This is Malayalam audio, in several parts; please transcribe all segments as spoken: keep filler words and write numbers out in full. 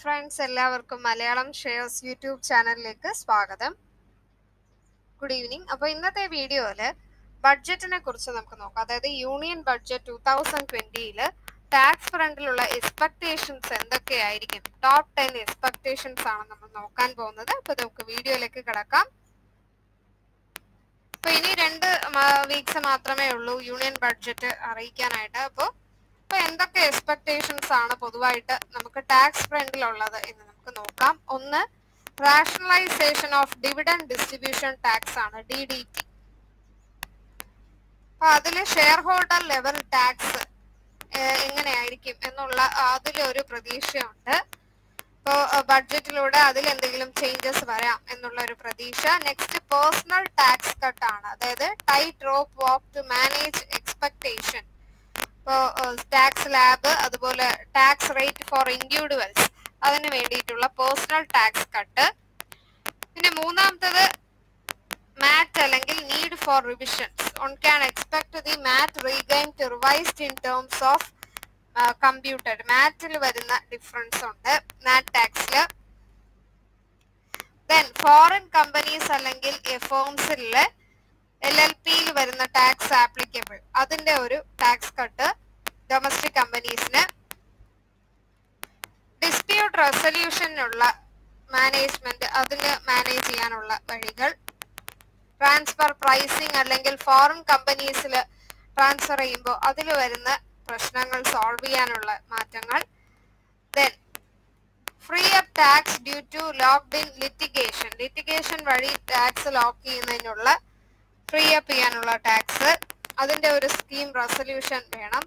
ഫ്രണ്ട്സ്, എല്ലാവർക്കും മലയാളം ഷെയർസ് യൂട്യൂബ് ചാനലിലേക്ക് സ്വാഗതം. Good evening. അപ്പോൾ ഇന്നത്തെ വീഡിയോയിൽ ബഡ്ജറ്റിനെ കുറിച്ച് നമുക്ക് നോക്കാം. അതായത് യൂണിയൻ ബഡ്ജറ്റ് ടൂ തൗസൻഡ് ട്വന്റിയിൽ ടാക്സ് ഫ്രണ്ടിലുള്ള എക്സ്പെക്ടേഷൻസ് എന്തൊക്കെയായിരിക്കും, ടോപ്പ് ടെൻ എക്സ്പെക്ടേഷൻസ് ആണ് നമ്മൾ നോക്കാൻ പോകുന്നത്. അപ്പോൾ നമുക്ക് വീഡിയോയിലേക്ക് കിടക്കാം. അപ്പോൾ ഇനി രണ്ട് വീക്സ് മാത്രമേ ഉള്ളൂ യൂണിയൻ ബഡ്ജറ്റ് അറിയിക്കാനായിട്ട്. അപ്പോൾ ഇപ്പൊ എന്തൊക്കെ എക്സ്പെക്ടേഷൻസ് ആണ് പൊതുവായിട്ട് നമുക്ക് ടാക്സ് ഫ്രണ്ടിലുള്ളത് എന്ന് നമുക്ക് നോക്കാം. ഒന്ന്, rationalisation of dividend distribution tax ആണ്, ഡി ഡി ടി. അപ്പൊ അതില് ഷെയർ ഹോൾഡർ ലെവൽ ടാക്സ് എങ്ങനെയായിരിക്കും എന്നുള്ള അതിലൊരു പ്രതീക്ഷയുണ്ട്. ഇപ്പോൾ ബഡ്ജറ്റിലൂടെ അതിൽ എന്തെങ്കിലും ചേഞ്ചസ് വരാം എന്നുള്ള ഒരു പ്രതീക്ഷ. നെക്സ്റ്റ്, പേഴ്സണൽ ടാക്സ് കട്ട് ആണ്, അതായത് tight rope walk to manage expectation. ഇപ്പോൾ ടാക്സ് ലാബ്, അതുപോലെ ടാക്സ് റേറ്റ് ഫോർ ഇൻഡിവിജ്വൽസ്, അതിന് വേണ്ടിയിട്ടുള്ള പേഴ്സണൽ ടാക്സ് കട്ട്. പിന്നെ മൂന്നാമത്തത് മാറ്റ് അല്ലെങ്കിൽ need for revisions. One can expect the MAT regained revised in terms of computed. മാറ്റിൽ വരുന്ന ഡിഫറൻസ് ഉണ്ട് മാറ്റ് ടാക്സിൽ. ദെൻ ഫോറിൻ കമ്പനീസ് അല്ലെങ്കിൽ ഫേംസിലെ എൽ എൽ പിയിൽ വരുന്ന ടാക്സ് ആപ്ലിക്കബിൾ, അതിന്റെ ഒരു ടാക്സ് കട്ട് ഡൊമസ്റ്റിക് കമ്പനീസിന്. ഡിസ്പ്യൂട്ട് റെസൊല്യൂഷനുള്ള മാനേജ്മെന്റ്, അതിന് മാനേജ് ചെയ്യാനുള്ള വഴികൾ. ട്രാൻസ്ഫർ പ്രൈസിങ് അല്ലെങ്കിൽ ഫോറിൻ കമ്പനീസിൽ ട്രാൻസ്ഫർ ചെയ്യുമ്പോൾ അതിൽ വരുന്ന പ്രശ്നങ്ങൾ സോൾവ് ചെയ്യാനുള്ള മാറ്റങ്ങൾ. Then free up tax due to locked in litigation, litigation വഴി ടാക്സ് ലോക്ക് ചെയ്യുന്നതിനുള്ള ഫ്രീ അപ്പ് ചെയ്യാനുള്ള ടാക്സ്, അതിന്റെ ഒരു സ്കീം റെസൊല്യൂഷൻ വേണം.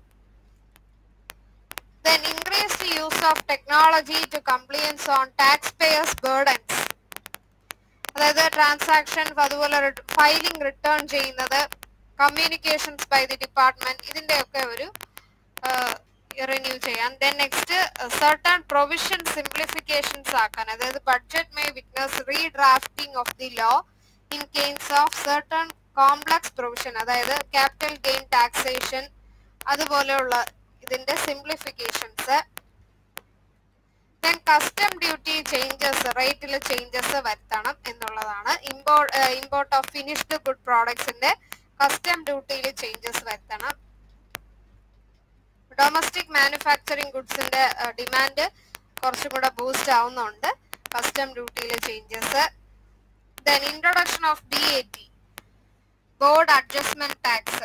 Then increased use of technology to compliance on taxpayers burdens, അതായത് ട്രാൻസാക്ഷൻസ്, അതുപോലെ ഫയലിംഗ് റിട്ടേൺ ചെയ്യുന്നത്, കമ്മ്യൂണിക്കേഷൻസ് ബൈ ദി ഡിപ്പാർട്ട്മെന്റ്, ഇതിന്റെയൊക്കെ ഒരു റിന്യൂ ചെയ്യാൻ. Then next, certain provision simplifications ആക്കാൻ, അതായത് budget may witness redrafting of the law in case of certain complex provision, അതായത് ക്യാപിറ്റൽ ഗെയിൻ ടാക്സേഷൻ, അതുപോലെയുള്ള ഇതിന്റെ simplifications. Then custom duty changes, റേറ്റിൽ ചേഞ്ചസ് വരുത്തണം എന്നുള്ളതാണ്. Import import of finished good പ്രോഡക്ട്സിന്റെ കസ്റ്റം ഡ്യൂട്ടിയിൽ ചേഞ്ചസ് വരുത്തണം. ഡൊമസ്റ്റിക് മാനുഫാക്ചറിങ് ഗുഡ്സിന്റെ ഡിമാൻഡ് കുറച്ചും കൂടെ ബൂസ്റ്റ് ആവുന്നുണ്ട്, കസ്റ്റം ഡ്യൂട്ടിയിൽ changes. Then introduction of B A T, border adjustment tax,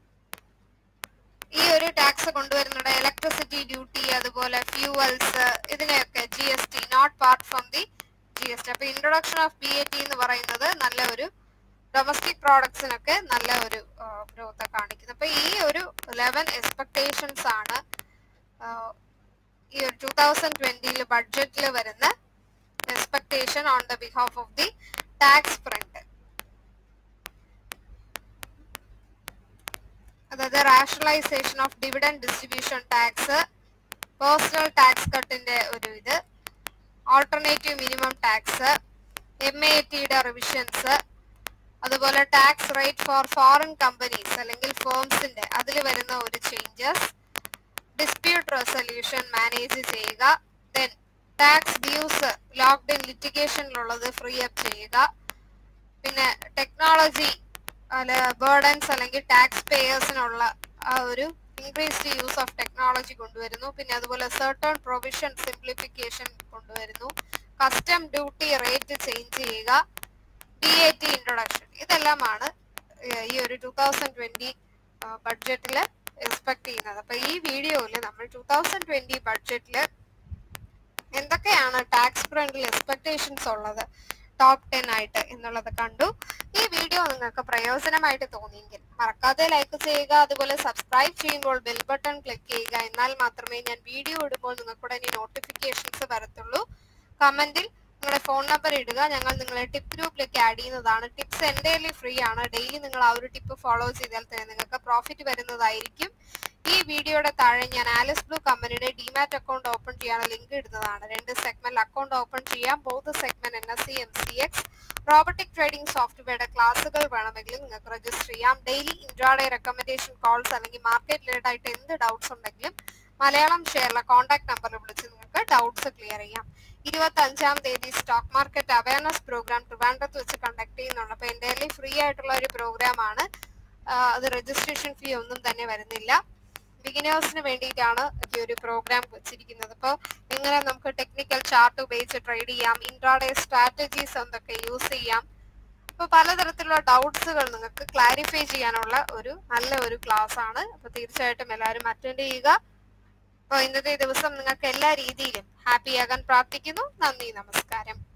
ഈ ഒരു ടാക്സ് കൊണ്ടുവരുന്നുണ്ട്. ഇലക്ട്രിസിറ്റി ഡ്യൂട്ടി, അതുപോലെ ഫ്യൂവൽസ്, ഇതിനെയൊക്കെ G S T, not part from the G S T. അപ്പൊ introduction of B A T എന്ന് പറയുന്നത് നല്ല ഒരു ഡൊമസ്റ്റിക് പ്രോഡക്ട്സിനൊക്കെ നല്ല ഒരു ഗ്രോത്ത് കാണിക്കുന്നത്. അപ്പൊ ഈ ഒരു ലെവൻ എക്സ്പെക്ടേഷൻസ് ആണ് ഈ ഒരു ടൂ തൗസൻഡ് ട്വന്റിയിൽ ബഡ്ജറ്റിൽ വരുന്ന expectation on the behalf of the tax front. അതായത് rationalisation of dividend distribution tax, personal tax കട്ടിന്റെ ഒരു ഇത്, alternative minimum tax, M A ടിയുടെ റിവിഷൻസ്, അതുപോലെ tax rate for foreign companies അല്ലെങ്കിൽ ഫേംസിന്റെ അതിൽ വരുന്ന ഒരു ചേഞ്ചസ്, ഡിസ്പ്യൂട്ട് റെസൊല്യൂഷൻ മാനേജ് ചെയ്യുക. Then tax dues locked in ലിറ്റിഗേഷനിലുള്ളത് ഫ്രീ അപ്പ് ചെയ്യുക. പിന്നെ ടെക്നോളജി ബേർഡൻസ് അല്ലെങ്കിൽ ടാക്സ് പേയേഴ്സിനുള്ള ആ ഒരു ഇൻക്രീസ്ഡ് യൂസ് ഓഫ് ടെക്നോളജി കൊണ്ടുവരുന്നു. പിന്നെ അതുപോലെ സർട്ടൺ പ്രൊവിഷൻ സിംപ്ലിഫിക്കേഷൻ കൊണ്ടുവരുന്നു. കസ്റ്റം ഡ്യൂട്ടി റേറ്റ് ചേഞ്ച് ചെയ്യുക, ഡി എ ടി ഇൻട്രൊഡക്ഷൻ, ഇതെല്ലാമാണ് ഈ ഒരു ടൂ തൗസൻഡ് ട്വന്റി ബഡ്ജറ്റിൽ എക്സ്പെക്ട് ചെയ്യുന്നത്. അപ്പൊ ഈ വീഡിയോയിൽ നമ്മൾ ടൂ തൗസൻഡ് ട്വന്റി ബഡ്ജറ്റിൽ എന്തൊക്കെയാണ് ടാക്സ് ഫ്രണ്ടിൽ എക്സ്പെക്ടേഷൻസ് ഉള്ളത് ടോപ്പ് ടെൻ ആയിട്ട് എന്നുള്ളത് കണ്ടു. ഈ വീഡിയോ നിങ്ങൾക്ക് പ്രയോജനമായിട്ട് തോന്നിയെങ്കിൽ മറക്കാതെ ലൈക്ക് ചെയ്യുക, അതുപോലെ സബ്സ്ക്രൈബ് ചെയ്യുമ്പോൾ ബെൽ ബട്ടൺ ക്ലിക്ക് ചെയ്യുക. എന്നാൽ മാത്രമേ ഞാൻ വീഡിയോ ഇടുമ്പോൾ നിങ്ങൾക്ക് ഉടനെ നോട്ടിഫിക്കേഷൻസ് വരത്തുള്ളൂ. കമന്റിൽ നിങ്ങളുടെ ഫോൺ നമ്പർ ഇടുക, ഞങ്ങൾ നിങ്ങളെ ടിപ്പ് ഗ്രൂപ്പിലേക്ക് ആഡ് ചെയ്യുന്നതാണ്. ടിപ്സ് എൻ്റെലി ഫ്രീ ആണ്. ഡെയിലി നിങ്ങൾ ആ ഒരു ടിപ്പ് ഫോളോ ചെയ്താൽ തന്നെ നിങ്ങൾക്ക് പ്രോഫിറ്റ് വരുന്നതായിരിക്കും. ഈ വീഡിയോയുടെ താഴെ ഞാൻ ആലിസ് ബ്ലൂ കമ്പനിയുടെ ഡിമാറ്റ് അക്കൗണ്ട് ഓപ്പൺ ചെയ്യാനുള്ള ലിങ്ക് ഇടുന്നതാണ്. രണ്ട് സെഗ്മെന്റ് അക്കൗണ്ട് ഓപ്പൺ ചെയ്യാം. Both segment N S C, M C X, robotic trading സോഫ്റ്റ്വെയറുടെ ക്ലാസുകൾ വേണമെങ്കിൽ നിങ്ങൾക്ക് രജിസ്റ്റർ ചെയ്യാം. ഡെയിലി ഇൻട്രാഡേ റെക്കമെൻഡേഷൻ കോൾസ് അല്ലെങ്കിൽ മാർക്കറ്റ് റിലേറ്റഡ് ആയിട്ട് എന്ത് ഡൗട്ട്സ് ഉണ്ടെങ്കിലും മലയാളം ഷെയറിലെ കോൺടാക്ട് നമ്പറിൽ വിളിച്ച് നിങ്ങൾക്ക് ഡൗട്ട്സ് ക്ലിയർ ചെയ്യാം. ഇരുപത്തി അഞ്ചാം തീയതി സ്റ്റോക്ക് മാർക്കറ്റ് അവയർനെസ് പ്രോഗ്രാം ട്രിവാൻഡ്രത്ത് വെച്ച് കണ്ടക്ട് ചെയ്യുന്നുണ്ട്. അപ്പൊ എൻ്റെ ഫ്രീ ആയിട്ടുള്ള ഒരു പ്രോഗ്രാം ആണ്. അത് രജിസ്ട്രേഷൻ ഫീ ഒന്നും തന്നെ വരുന്നില്ല. ബിഗിനേഴ്സിന് വേണ്ടിയിട്ടാണ് ഈ ഒരു പ്രോഗ്രാം വെച്ചിരിക്കുന്നത്. അപ്പോൾ എങ്ങനെ നമുക്ക് ടെക്നിക്കൽ ചാർട്ട് ഉപയോഗിച്ച് ട്രേഡ് ചെയ്യാം, ഇൻട്രാഡേ സ്ട്രാറ്റജീസ് എന്തൊക്കെ യൂസ് ചെയ്യാം, അപ്പോൾ പലതരത്തിലുള്ള ഡൗട്ട്സുകൾ നിങ്ങൾക്ക് ക്ലാരിഫൈ ചെയ്യാനുള്ള ഒരു നല്ല ഒരു ക്ലാസ് ആണ്. അപ്പോൾ തീർച്ചയായിട്ടും എല്ലാവരും അറ്റൻഡ് ചെയ്യുക. അപ്പോൾ ഇന്നത്തെ ദിവസം നിങ്ങൾക്ക് എല്ലാ രീതിയിലും ഹാപ്പി ആകാൻ പ്രാർത്ഥിക്കുന്നു. നന്ദി, നമസ്കാരം.